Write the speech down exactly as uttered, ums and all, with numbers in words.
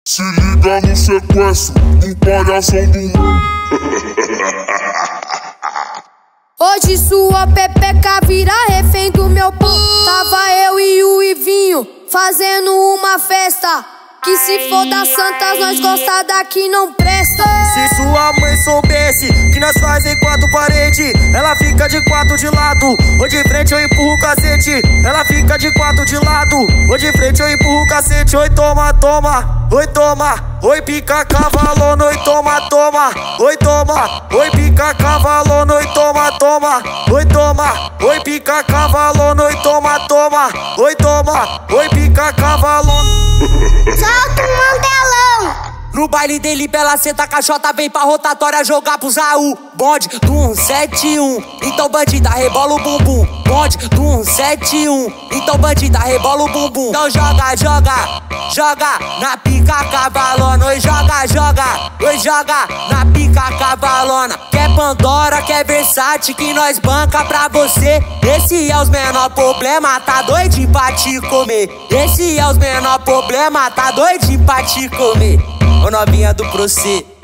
Se liga no sequestro do palhação do mundo. Hoje sua pepeca vira refém do meu pão. Tava eu e o Ivinho fazendo uma festa. Que se for das santas, nós gosta daqui não presta. Se sua mãe soubesse que nós faz em quatro paredes, ela fica de quatro de lado, ou de frente eu empurro o cacete. Ela fica de quatro de lado, ou de frente eu empurro o cacete. Oi toma, toma, oi toma, oi pica cavalona, oi toma, toma, oi toma, oi pica cavalona, oi toma, toma, oi toma, oi pica cavalona, oi toma, toma, oi toma, oi pica cavalona. Solta o mantelão! No baile dele, Bela senta caixota, vem pra rotatória jogar pro Zaú. Bonde do cento e setenta e um, então bandida rebola o bumbum. Bonde do cento e setenta e um, então bandida rebola o bumbum. Então joga, joga, joga na pica cavalona. Oi joga, joga, oi joga na pica cavalona. Quer Pandora, quer Versace, que nós banca pra você. Esse é os menor problema, tá doidinho pra te comer. Esse é os menor problema, tá doidinho pra te comer. Ô novinha do Procê.